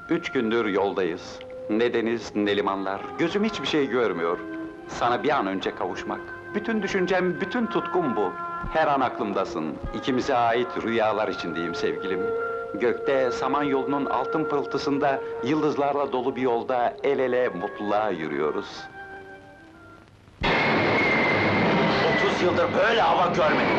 3 gündür yoldayız. Ne deniz, ne limanlar, gözüm hiçbir şey görmüyor. Sana bir an önce kavuşmak. Bütün düşüncem, bütün tutkum bu. Her an aklımdasın. İkimize ait rüyalar içindeyim sevgilim. Gökte, Samanyolu'nun altın pırıltısında, yıldızlarla dolu bir yolda el ele mutluluğa yürüyoruz. 30 yıldır böyle hava görmedim.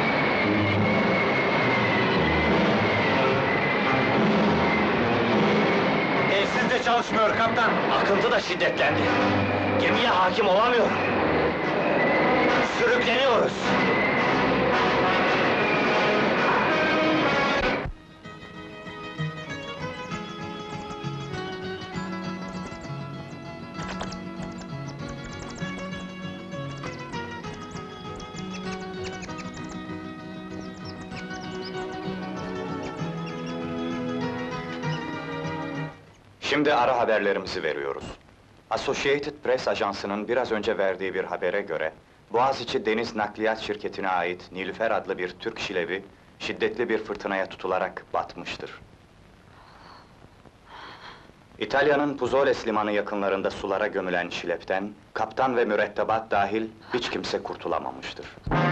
Telsiz de çalışmıyor kaptan. Akıntı da şiddetlendi. Gemiye hakim olamıyorum. Sürükleniyoruz. Şimdi ara haberlerimizi veriyoruz. Associated Press ajansının biraz önce verdiği bir habere göre, Boğaziçi Deniz Nakliyat Şirketi'ne ait Nilüfer adlı bir Türk şilevi, şiddetli bir fırtınaya tutularak batmıştır. İtalya'nın Puzoles limanı yakınlarında sulara gömülen şilepten, kaptan ve mürettebat dahil hiç kimse kurtulamamıştır.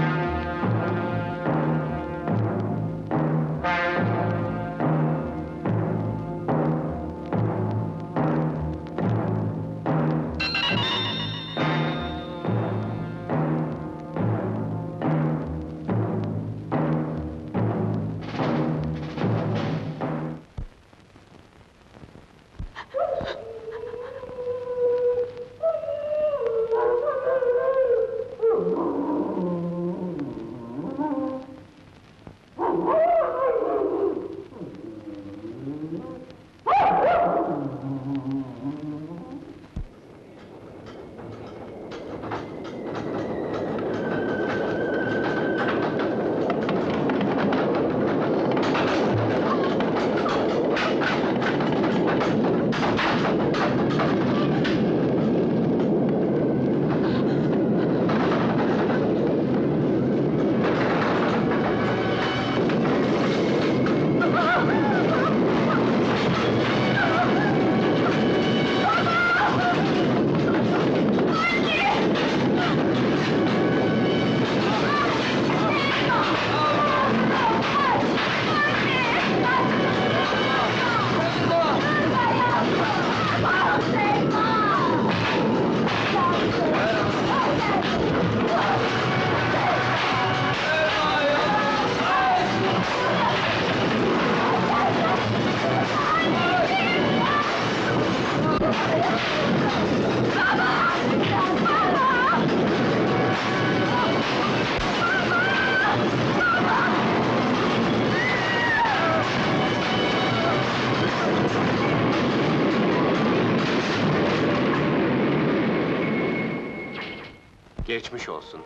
Geçmiş olsun.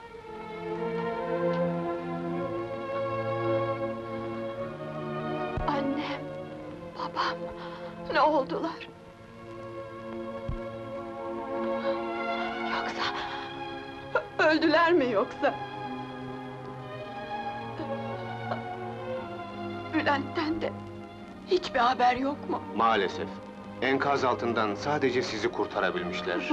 Annem, babam, ne oldular? Yoksa... öldüler mi yoksa? Bülent'ten de hiçbir haber yok mu? Maalesef. Enkaz altından sadece sizi kurtarabilmişler.